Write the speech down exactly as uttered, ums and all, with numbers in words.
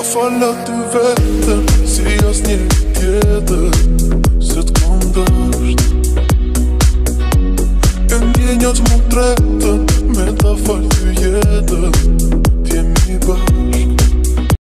Fala ty vetëm, si as një tjetër, se t'kom dësht. E ndjenjat mu tretën, me ta fal ty jetën.